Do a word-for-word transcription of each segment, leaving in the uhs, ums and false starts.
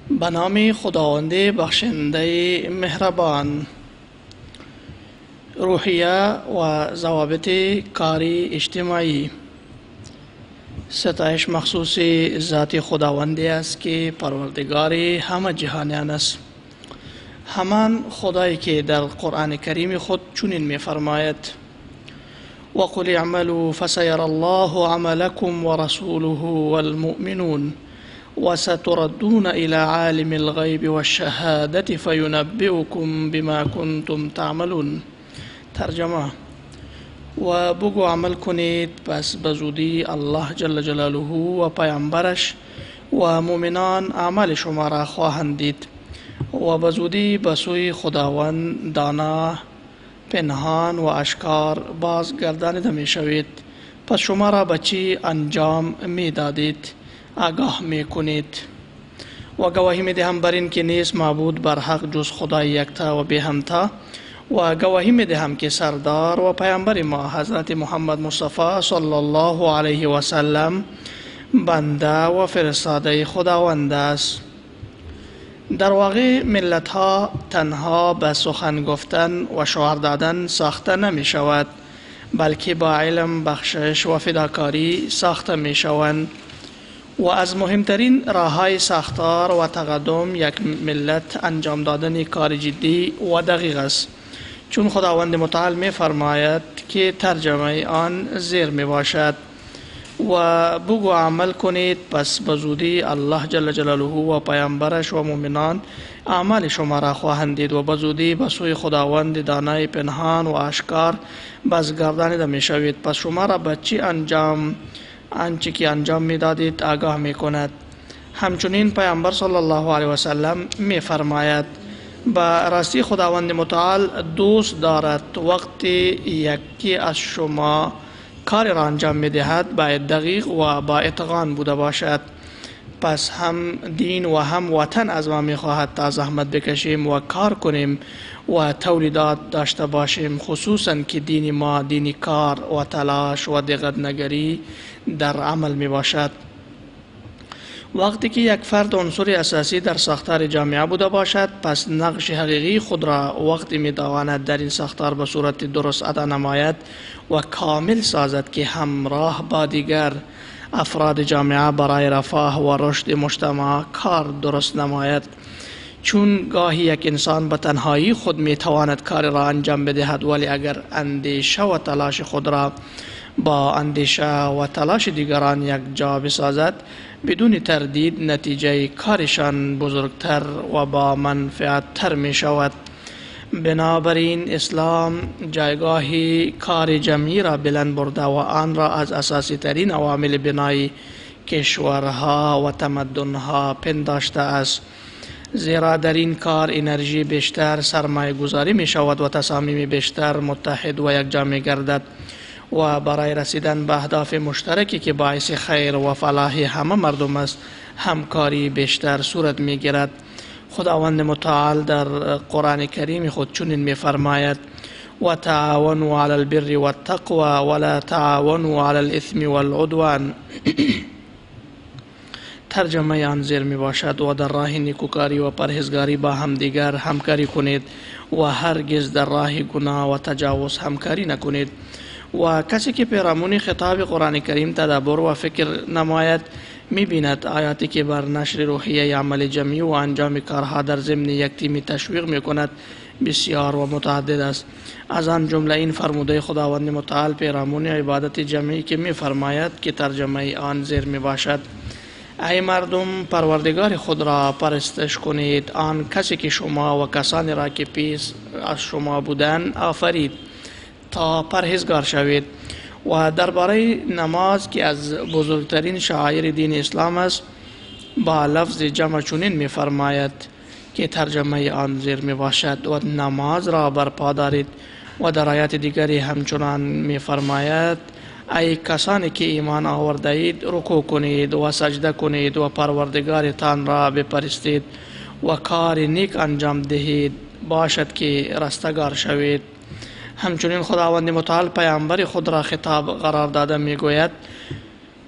به نام خداوند بخشنده مهربان. روحیه و ضوابط کاری اجتماعی. ستایش مخصوص ذات خداوندی است که پروردگار همه جهانیان است. همان خدایی که در قرآن کریم خود چنین می‌فرماید: وقل اعملوا فسيرى الله عملكم ورسوله والمؤمنون وستردون إلى عالم الغيب والشهادة فينبئكم بما كنتم تعملون. ترجمه: و بگو عمل کنید پس بزودی الله جل جلاله و پیامبرش و مؤمنان اعمال شما را خواهند دید و بزودی به سوی خداوند دانا پنهان و اشکار بازگردانیده می شوید. پس شما را به چی انجام می دادید آگاه می کنید. و گواهی می دهم بر این که نیست معبود بر حق جز خدای یکتا و بی همتا. و گواهی می دهم که سردار و پیامبر ما حضرت محمد مصطفی صلی الله علیه و سلم بنده و فرستاده خداوند است. در واقع ملت ها تنها به سخن گفتن و شعار دادن ساخته نمی شود، بلکه با علم، بخشش و فداکاری ساخته می شوند. و از مهمترین راه های ساختار و تقدم یک ملت انجام دادن کار جدی و دقیق است، چون خداوند متعال می فرماید که ترجمه آن زیر می باشد: و بگو عمل کنید پس بزودی الله جل جلاله و پیامبرش و مؤمنان اعمال شما را خواهند دید و بزودی به سوی خداوند دانای پنهان و اشکار بازگردانیده می شوید. پس شما را به چی انجام آنچه که انجام می دادید آگاه می کند. همچنین پیامبر صلی الله علیه و سلم می فرماید: به راستی خداوند متعال دوست دارد وقتی یکی از شما کار را انجام می دهد باید دقیق و با اتقان بوده باشد. پس هم دین و هم وطن از ما می خواهد تا زحمت بکشیم و کار کنیم و تولیدات داشته باشیم، خصوصا که دین ما دین کار و تلاش و دقت نگری در عمل می باشد. وقتی که یک فرد عنصر اساسی در ساختار جامعه بوده باشد، پس نقش حقیقی خود را وقتی می تواند در این ساختار به صورت درست ادا نماید و کامل سازد که همراه با دیگر افراد جامعه برای رفاه و رشد مجتمع کار درست نماید. چون گاهی یک انسان به تنهایی خود می تواند کار را انجام بدهد، ولی اگر اندیشه و تلاش خود را با اندیشه و تلاش دیگران یک جا بسازد، بدون تردید نتیجه کارشان بزرگتر و با منفعت تر می شود. بنابراین اسلام جایگاهی کار جمعی را بلند برده و آن را از اساسی ترین عوامل بنای کشورها و تمدنها پنداشته است، زیرا در این کار انرژی بیشتر سرمایه گذاری می شود و تصامیم بیشتر متحد و یکجا می گردد و برای رسیدن به اهداف مشترکی که باعث خیر و فلاح همه مردم است همکاری بیشتر صورت می گیرد. خداوند متعال در قرآن کریم خود چنین می فرماید: و تعاونوا علی البر والتقوى ولا تعاونوا علی الاثم والعدوان. ترجمه آن زیر می باشد: و در راه نیکوکاری و پرهیزگاری با همدیگر همکاری کنید و هرگز در راه گناه و تجاوز همکاری نکنید. و کسی که پیرامون خطاب قرآن کریم تدبر و فکر نماید می بیند آیاتی که بر نشر روحیه عمل جمعی و انجام کارها در ضمن یک تیمی تشویق می کند بسیار و متعدد است. از آن جمله این فرموده خداوند متعال پیرامون عبادت جمعی که می فرماید که ترجمه آن زیر می باشد: ای مردم، پروردگار خود را پرستش کنید، آن کسی که شما و کسانی را که پیش از شما بودند آفرید تا پرهیزگار شوید. و درباره نماز که از بزرگترین شعائر دین اسلام است با لفظ جمع چنین می فرماید که ترجمه آن زیر می باشد: و نماز را برپا دارید. و در آیات دیگری همچنان می فرماید: ای کسانی که ایمان آورده اید رکوع کنید و سجده کنید و پروردگارتان را بپرستید و کار نیک انجام دهید باشد که رستگار شوید. همچنین خداوند متعال پیامبر خود را خطاب قرار داده می گوید: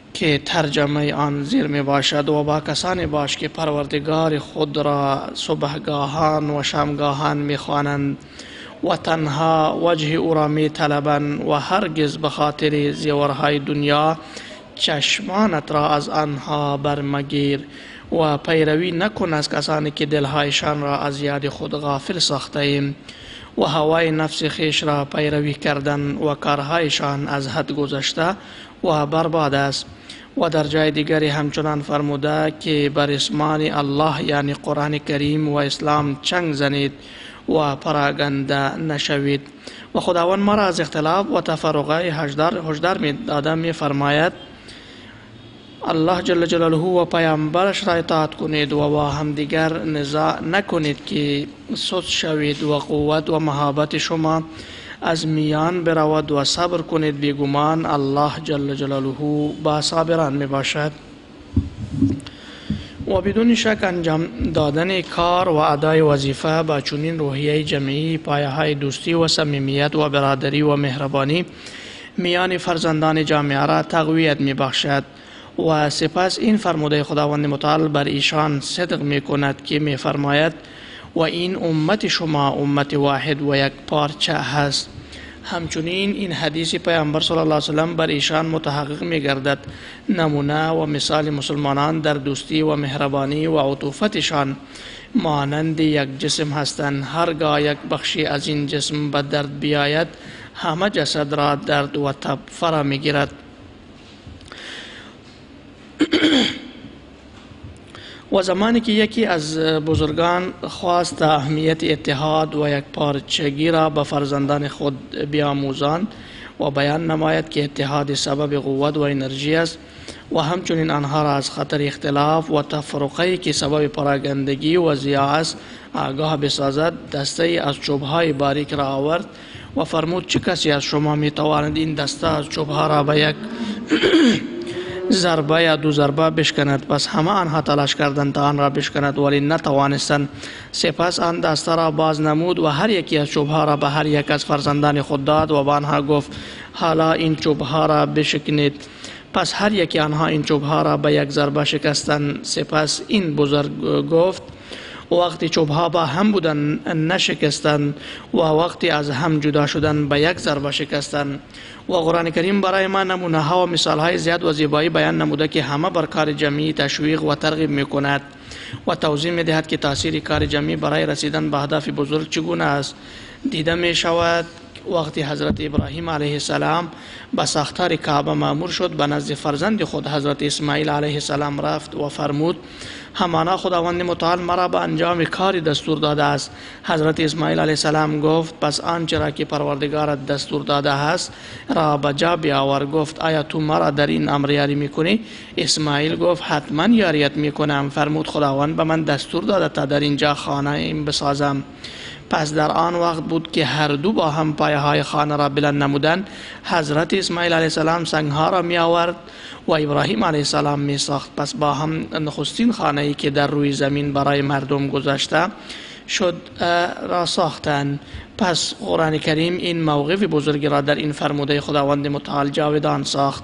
که ترجمه آن زیر می باشد: و با کسانی باش که پروردگار خود را صبحگاهان و شامگاهان می خوانند و تنها وجه او را می طلبند و هرگز به خاطر زیورهای دنیا چشمانت را از آنها برمگیر و پیروی نکن از کسانی که دلهایشان را از یاد خود غافل ساخته ایم و هوای نفس خیش را پیروی کردن و کارهایشان از حد گذشته و برباد است. و در جای دیگری همچنان فرموده که بر اسمان الله یعنی قرآن کریم و اسلام چنگ زنید و پراگنده نشوید. و خداوند ما را از اختلاف و تفرقه هشدار می داده می فرماید: الله جل جلاله و پیامبرش را اطاعت کنید و با همدیگر نزاع نکنید که سست شوید و قوت و محبت شما از میان برود و صبر کنید، بیگمان الله جل جلاله با صابران می باشد. و بدون شک انجام دادن کار و ادای وظیفه با چنین روحیه جمعی پایه های دوستی و صمیمیت و برادری و مهربانی میان فرزندان جامعه را تقویت می بخشد. و سپس این فرموده خداوند متعال بر ایشان صدق می کند که می فرماید: و این امت شما امت واحد و یک پارچه هست. همچنین این حدیث پیامبر صلی الله علیه و سلم بر ایشان متحقق می گردد. نمونه و مثال مسلمانان در دوستی و مهربانی و عطوفتشان مانند یک جسم هستند. هرگاه یک بخشی از این جسم به درد بیاید همه جسد را درد و تب فرا می گیرد. و زمانی که یکی از بزرگان خواست اهمیت اتحاد و یک پارچگی را به فرزندان خود بیاموزند و بیان نماید که اتحاد سبب قوت و انرژی است و همچنین آنها را از خطر اختلاف و تفرقه که سبب پراگندگی و ضیاع است آگاه بسازد، دسته از چوبهای باریک را آورد و فرمود: چه کسی از شما می تواند این دسته از چوبها را به یک ضربه یا دو ضربه بشکند؟ پس همه آنها تلاش کردند تا آن را بشکند ولی نتوانستند. سپس آن دسته را باز نمود و هر یکی از چوبها را به هر یک از فرزندان خود داد و به آنها گفت: حالا این چوبها را بشکنید. پس هر یکی آنها این چوبها را به یک ضربه شکستند. سپس این بزرگ گفت: وقتی چوبها با هم بودن نشکستند و وقتی از هم جدا شدن به یک ضربه شکستند. و قرآن کریم برای ما نمونه ها و مثال های زیاد و زیبایی بیان نموده که همه بر کار جمعی تشویق و ترغیب می کند و توضیح می دهد که تاثیر کار جمعی برای رسیدن به هدف بزرگ چگونه است. دیده می شود وقتی حضرت ابراهیم علیه السلام به ساختار کعبه مأمور شد، به نزد فرزند خود حضرت اسماعیل علیه السلام رفت و فرمود: همانا خداوند متعال مرا به انجام کاری دستور داده است. حضرت اسماعیل علیه السلام گفت: پس آنچه را که پروردگارت دستور داده است را به جا بیاور. گفت: آیا تو مرا در این امر یاری میکنی؟ اسماعیل گفت: حتما یاریت میکنم. فرمود: خداوند به من دستور داده تا در اینجا خانه بسازم. پس در آن وقت بود که هر دو با هم پایه های خانه را بلند نمودند. حضرت اسماعیل علیه السلام سنگ ها را می آورد و ابراهیم علیه السلام می ساخت. پس با هم نخستین خانه ای که در روی زمین برای مردم گذاشته شد را ساختند. پس قرآن کریم این موقف بزرگی را در این فرموده خداوند متعال جاودان ساخت.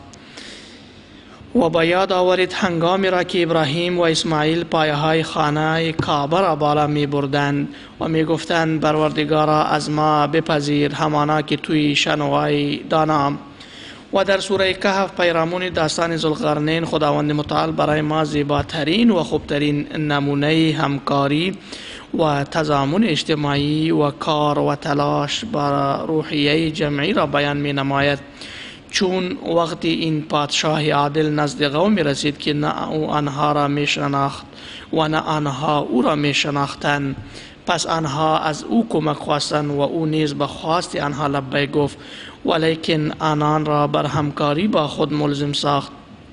و با یاد آورید هنگامی را که ابراهیم و اسماعیل پایه های خانه کعبه را بالا می بردند و می گفتند: پروردگارا از ما بپذیر همانا که توی شنوای دانم. و در سوره کهف پیرامون داستان ذوالقرنین خداوند متعال برای ما زیباترین و خوبترین نمونه همکاری و تضامن اجتماعی و کار و تلاش با روحیه جمعی را بیان می نماید. چون وقتی این پادشاه عادل نزد قومی رسید که نه او آنها را می شناخت و نه آنها او را می شناختند، پس آنها از او کمک خواستند و او نیز به خواست آنها لبیک گفت، ولیکن آنان را بر همکاری با خود ملزم ساخت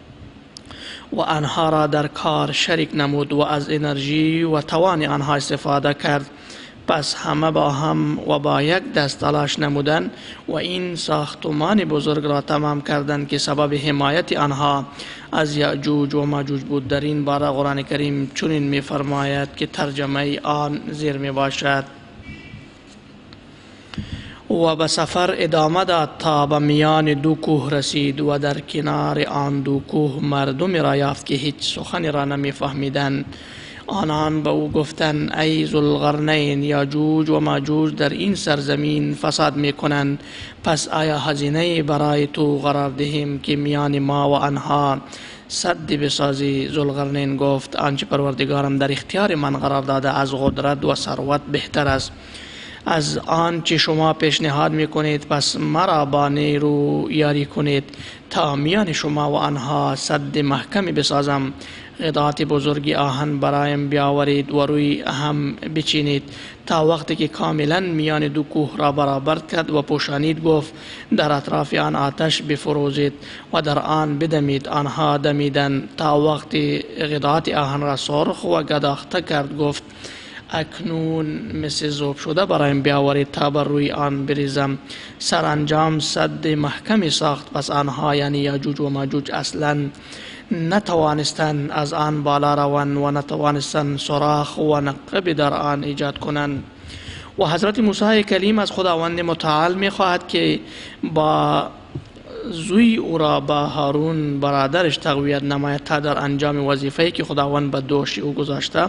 و آنها را در کار شریک نمود و از انرژی و توان آنها استفاده کرد. پس همه با هم و با یک دست تلاش نمودند و این ساختمان بزرگ را تمام کردند که سبب حمایت آنها از یأجوج و ماجوج بود. در این باره قرآن کریم چنین می فرماید که ترجمه آن زیر می باشد: و به سفر ادامه داد تا به میان دو کوه رسید و در کنار آن دو کوه مردمی را یافت که هیچ سخنی را نمی فهمیدند. آنان به او گفتند ای ذوالقرنین، یاجوج و ماجوج در این سرزمین فساد می کنند، پس آیا هزینه برای تو قرار دهیم که میان ما و آنها سد بسازی؟ ذوالقرنین گفت آنچه پروردگارم در اختیار من قرار داده از قدرت و ثروت بهتر است از آنچه شما پیشنهاد می کنید، پس مرا با نیرو یاری کنید تا میان شما و آنها سد محکمی بسازم. قطعات بزرگی آهن برایم بیاورید و روی هم بچینید تا وقتی که کاملا میان دو کوه را برابر کرد و پوشانید، گفت در اطراف آن آتش بفروزید و در آن بدمید. آنها دمیدند تا وقتی قطعات آهن را سرخ و گداخته کرد، گفت اکنون مثل ذوب شده برایم بیاورید تا بر روی آن بریزم. سرانجام سد محکمی ساخت، پس آنها یعنی یاجوج و ماجوج اصلا نتوانستند از آن بالا روند و نتوانستند سوراخ و نقبی در آن ایجاد کنند. و حضرت موسی کلیم از خداوند متعال می خواهد که با زوی او را با هارون برادرش تقویت نماید تا در انجام وظیفه‌ای که خداوند به دوش او گذاشته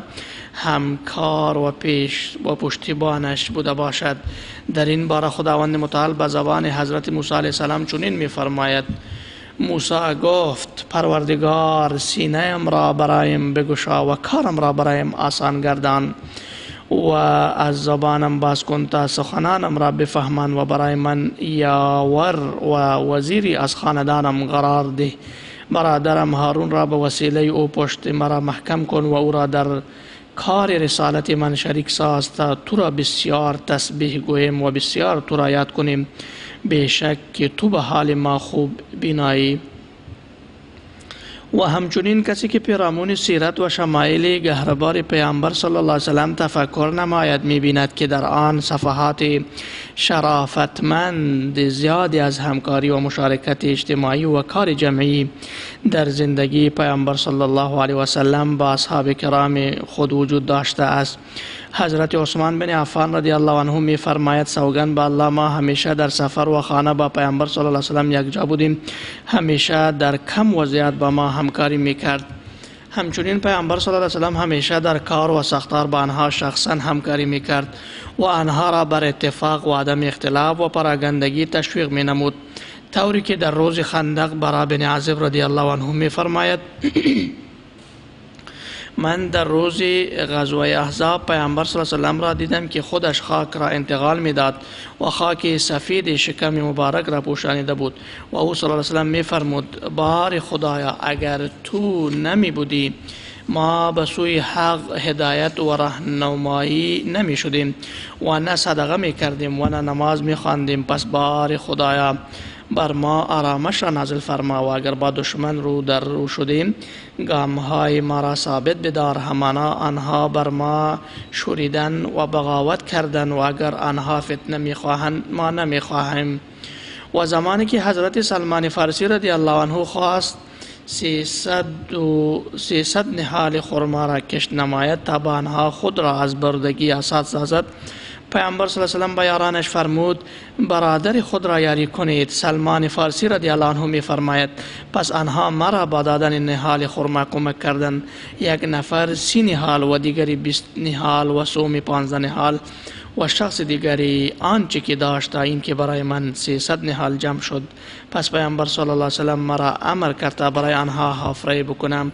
همکار و پیش و پشتیبانش بوده باشد. در این باره خداوند متعال به زبان حضرت موسی علیه السلام چنین می فرماید: موسی گفت پروردگار سینه ام را برایم بگشا و کارم را برایم آسان گردان و از زبانم باز کن تا سخنانم را بفهمند و برای من یاور و وزیری از خاندانم قرار ده. برادرم هارون را به وسیله او پشت مرا محکم کن و او را در کار رسالت من شریک ساز تا تو را بسیار تسبیح گویم و بسیار تو را یاد کنیم. بیشک که تو به حال ما خوب بینایی. و همچنین کسی که پیرامون سیرت و شمایل گهربار پیامبر صلی الله علیه وسلم تفکر نماید می‌بیند که در آن صفحات شرافتمند زیادی از همکاری و مشارکت اجتماعی و کار جمعی در زندگی پیامبر صلی الله علیه وسلم با اصحاب کرام خود وجود داشته است. حضرت عثمان بن عفان رضی الله عنه می فرماید سوگند به الله ما همیشه در سفر و خانه با پیامبر صلی الله علیه وسلم یکجا بودیم، همیشه در کم و زیاد با ما همکاری میکرد. همچنین پیامبر صلی الله علیه وسلم همیشه در کار و ساختار با آنها شخصا همکاری میکرد و آنها را بر اتفاق و عدم اختلاف و پراگندگی تشویق می نمود، طوری که در روز خندق برا بن عازب رضی الله عنه می فرماید من در روز غزوه احزاب پیامبر صلی الله علیه وسلم را دیدم که خودش خاک را انتقال میداد و خاک سفید شکم مبارک را پوشانیده بود و او صلی الله علیه وسلم می فرمود بار خدایا اگر تو نمی بودی ما به سوی حق هدایت و راهنمایی نمی شدیم و نه صدقه می کردیم و نه نماز می خواندیم. پس بار خدایا بر ما آرامش را نازل فرما و اگر با دشمن رو در رو شدیم گام های ما را ثابت بدار، همانا آنها بر ما شوریدن و بغاوت کردن و اگر آنها فتنه می خواهند ما نمی خواهیم. و زمانی که حضرت سلمان فارسی رضی الله عنه خواست سیصد و سیصد نهال خرما را کشت نماید تا با آنها خود را از بردگی آزاد سازد، پیامبر صلی الله علیه و سلم به یارانش فرمود برادر خود را یاری کنید. سلمان فارسی رضی الله عنه می فرماید پس آنها مرا با دادن نهال خرما کمک کردند، یک نفر سی نهال و دیگری بیست نهال و سومی پانزده نهال و شخص دیگری آنچه که داشت این که برای من سیصد نهال جمع شد. پس پیامبر صلی الله علیه و سلم مرا امر کرد تا برای آنها حفره بکنم.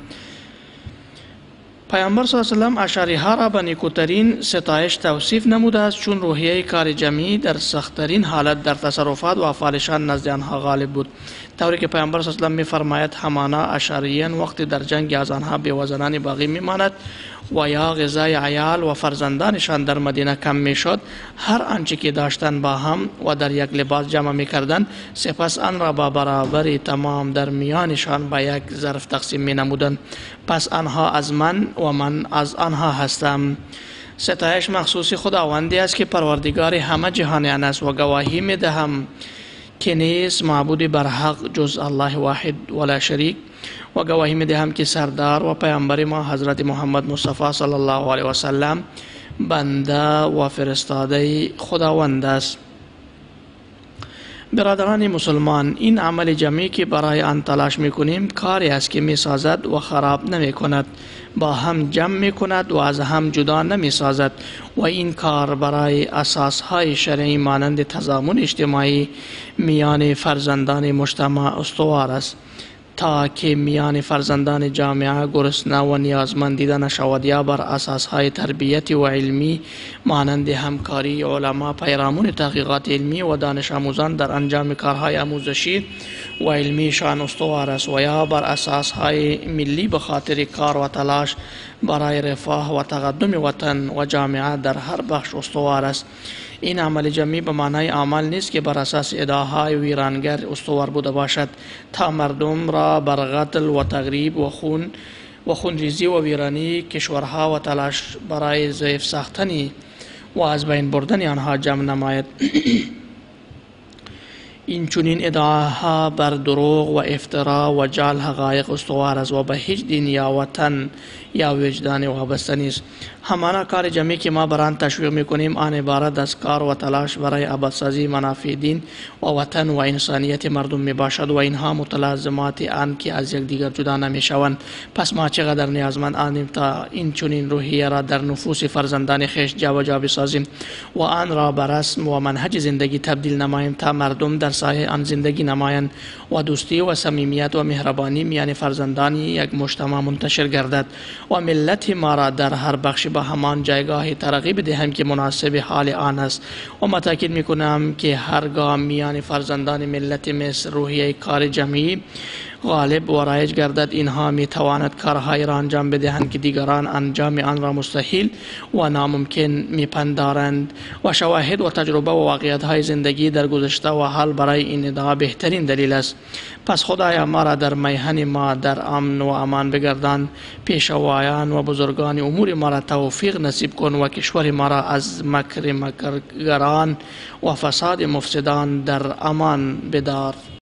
پیامبر صلی الله علیه و سلم اشعری ها را به نیکوترین ستایش توصیف نموده است، چون روحیه کار جمعی در سختترین حالت در تصرفات و افعالشان نزد آنها غالب بود، طوری که پیامبر صلی الله علیه و سلم می فرماید همانا اشعریان وقتی در جنگ از آنها بی‌وزنان باقی میماند و یا غذای عیال و فرزندانشان در مدینه کم میشد، هر آنچه که داشتند با هم و در یک لباس جمع میکردند، سپس آن را با برابری تمام در میانشان با یک ظرف تقسیم می نمودند. پس آنها از من و من از آنها هستم. ستایش مخصوص خداوندی است که پروردگار همه جهانیان است و گواهی می دهم که نیست معبود برحق جز الله واحد ولا شریک و گواهی می دهم که سردار و پیامبر ما حضرت محمد مصطفی صلی الله علیه و سلم بنده و فرستاده خداوند است. برادران مسلمان، این عمل جمعی که برای آن تلاش میکنیم کاری است که میسازد و خراب نمی کند، با هم جمع می کند و از هم جدا نمی سازد و این کار برای اساسهای شرعی مانند تضامن اجتماعی میان فرزندان مجتمع استوار است تا که میان فرزندان جامعه گرسنه و نیازمند دیده نشود یا بر اساسهای تربیتی و علمی مانند همکاری علما، پیرامون تحقیقات علمی و دانش آموزان در انجام کارهای آموزشی و علمیشان استوار است و یا بر اساسهای ملی به خاطر کار و تلاش برای رفاه و تقدم وطن و جامعه در هر بخش استوار است. این عمل جمعی به معنای عمل نیست که بر اساس ادعاهای ویرانگر استوار بوده باشد تا مردم را بر قتل و تخریب و خون و خونریزی و ویرانی کشورها و تلاش برای ضعیف ساختنی و از بین بردن آنها جمع نماید. این چنین ادعاها بر دروغ و افترا و جعل حقایق استوار است و به هیچ دین یا وطن یا وجدان وابسته نیست. همانا کار جمعی که ما بر آن تشویق میکنیم آن عبارت از کار و تلاش برای آبادسازی منافع دین و وطن و انسانیت مردم می باشد و اینها متلازمات آن که از یکدیگر جدا نمیشوند. پس ما چقدر نیازمند آنیم تا این چنین روحیه را در نفوس فرزندان خویش جابجا بسازیم و آن را بر رسم و منهج زندگی تبدیل نماییم تا مردم در سایه آن زندگی نمایند و دوستی و صمیمیت و مهربانی میان فرزندان یک مجتمع منتشر گردد و ملت ما را در هر بخش به همان جایگاه ترقی بدهم که مناسب حال آن است. و ما تاکید میکنم که هرگاه میان فرزندان ملت مصر روحیه کار جمعی غالب و رایج گردد، اینها می تواند کارهای را انجام بدهند که دیگران انجام آن را مستحیل و ناممکن می پندارند و شواهد و تجربه و واقعیت های زندگی در گذشته و حال برای این ادعا بهترین دلیل است. پس خدایا ما را در میهن ما در امن و امان بگردان، پیشوایان و بزرگان امور ما را توفیق نصیب کن و کشور ما را از مکر مکرگران و فساد مفسدان در امان بدار.